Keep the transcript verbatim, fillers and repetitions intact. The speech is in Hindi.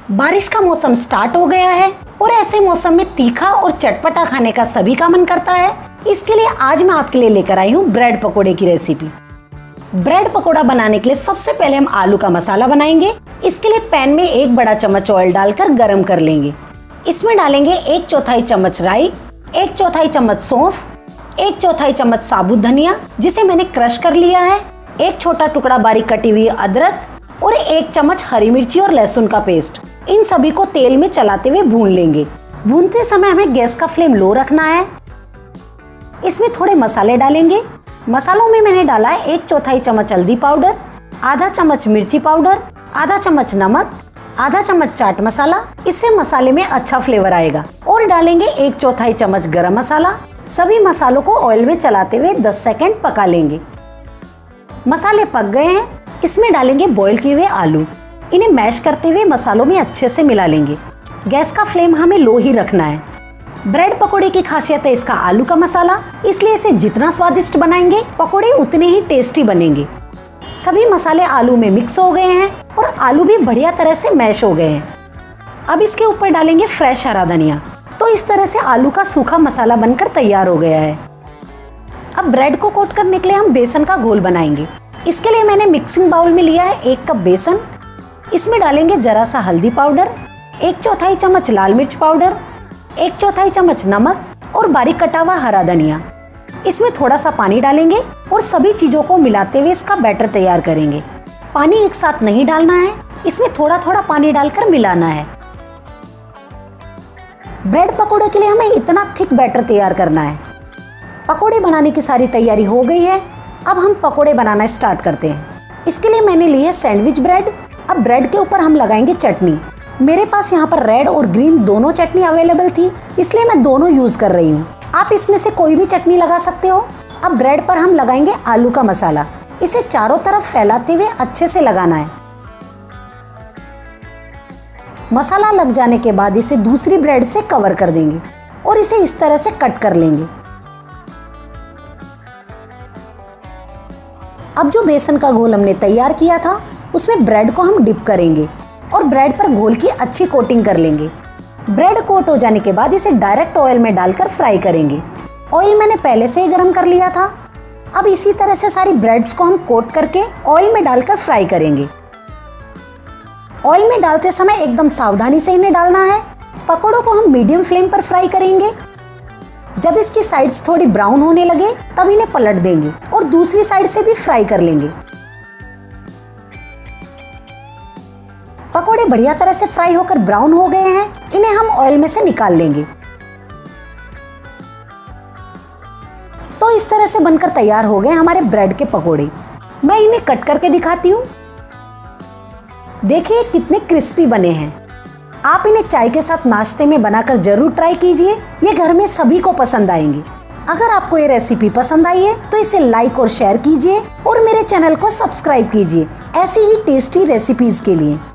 बारिश का मौसम स्टार्ट हो गया है और ऐसे मौसम में तीखा और चटपटा खाने का सभी का मन करता है। इसके लिए आज मैं आपके लिए लेकर आई हूँ ब्रेड पकोड़े की रेसिपी। ब्रेड पकोड़ा बनाने के लिए सबसे पहले हम आलू का मसाला बनाएंगे। इसके लिए पैन में एक बड़ा चम्मच ऑयल डालकर गरम कर लेंगे। इसमें डालेंगे एक चौथाई चम्मच राई, एक चौथाई चम्मच सौंफ, एक चौथाई चम्मच साबुत धनिया जिसे मैंने क्रश कर लिया है, एक छोटा टुकड़ा बारीक कटी हुई अदरक और एक चम्मच हरी मिर्ची और लहसुन का पेस्ट। इन सभी को तेल में चलाते हुए भून लेंगे। भूनते समय हमें गैस का फ्लेम लो रखना है। इसमें थोड़े मसाले डालेंगे। मसालों में मैंने डाला है एक चौथाई चम्मच हल्दी पाउडर, आधा चम्मच मिर्ची पाउडर, आधा चम्मच नमक, आधा चम्मच चाट मसाला। इससे मसाले में अच्छा फ्लेवर आएगा। और डालेंगे एक चौथाई चम्मच गरम मसाला। सभी मसालों को ऑयल में चलाते हुए दस सेकंड पका लेंगे। मसाले पक गए हैं। इसमें डालेंगे बॉईल किए हुए आलू। इन्हें मैश करते हुए मसालों में अच्छे से मिला लेंगे। गैस का फ्लेम हमें लो ही रखना है। ब्रेड पकोड़े की खासियत है इसका आलू का मसाला, इसलिए इसे जितना स्वादिष्ट बनाएंगे पकोड़े उतने ही टेस्टी बनेंगे। सभी मसाले आलू में मिक्स हो गए हैं और आलू भी बढ़िया तरह से मैश हो गए हैं। अब इसके ऊपर डालेंगे फ्रेश हरा धनिया। तो इस तरह से आलू का सूखा मसाला बनकर तैयार हो गया है। अब ब्रेड को कोट करने के लिए हम बेसन का घोल बनाएंगे। इसके लिए मैंने मिक्सिंग बाउल में लिया है एक कप बेसन। इसमें डालेंगे जरा सा हल्दी पाउडर, एक चौथाई चम्मच लाल मिर्च पाउडर, एक चौथाई चम्मच नमक और बारीक कटा हुआ हरा धनिया। इसमें थोड़ा सा पानी डालेंगे और सभी चीजों को मिलाते हुए इसका बैटर तैयार करेंगे। पानी एक साथ नहीं डालना है, इसमें थोड़ा थोड़ा पानी डालकर मिलाना है। ब्रेड पकोड़े के लिए हमें इतना थिक बैटर तैयार करना है। पकोड़े बनाने की सारी तैयारी हो गई है। अब हम पकोड़े बनाना स्टार्ट करते हैं। इसके लिए मैंने ली है सैंडविच ब्रेड। अब ब्रेड के ऊपर हम लगाएंगे चटनी। मेरे पास यहाँ पर रेड और ग्रीन दोनों चटनी अवेलेबल थी, इसलिए मैं दोनों यूज कर रही हूँ। आप इसमें से कोई भी चटनी लगा सकते हो। अब ब्रेड पर हम लगाएंगे आलू का मसाला। इसे चारों तरफ फैलाते हुए अच्छे से लगाना है। मसाला लग जाने के बाद इसे दूसरी ब्रेड से कवर कर देंगे और इसे इस तरह से कट कर लेंगे। अब जो बेसन का घोल हमने तैयार किया था उसमें ब्रेड को हम डिप करेंगे और ब्रेड पर घोल की अच्छी कोटिंग कर लेंगे। ब्रेड कोट हो जाने के बाद इसे डायरेक्ट ऑयल में डालकर फ्राई करेंगे। ऑयल मैंने पहले से ही गर्म कर लिया था। अब इसी तरह से सारी ब्रेड्स को हम कोट करके ऑयल में डालकर फ्राई करेंगे। ऑयल में डालते समय एकदम सावधानी से इन्हें डालना है। पकोड़ों को हम मीडियम फ्लेम पर फ्राई करेंगे। जब इसकी साइड्स थोड़ी ब्राउन होने लगे तब इन्हें पलट देंगे और दूसरी साइड से भी फ्राई कर लेंगे। पकोड़े बढ़िया तरह से फ्राई होकर ब्राउन हो गए हैं। इन्हें हम ऑयल में से निकाल लेंगे। तो इस तरह से बनकर तैयार हो गए हमारे ब्रेड के पकोड़े। मैं इन्हें कट करके दिखाती हूँ। देखिए कितने क्रिस्पी बने हैं। आप इन्हें चाय के साथ नाश्ते में बनाकर जरूर ट्राई कीजिए। ये घर में सभी को पसंद आएंगे। अगर आपको ये रेसिपी पसंद आई है तो इसे लाइक और शेयर कीजिए और मेरे चैनल को सब्सक्राइब कीजिए ऐसी ही टेस्टी रेसिपीज के लिए।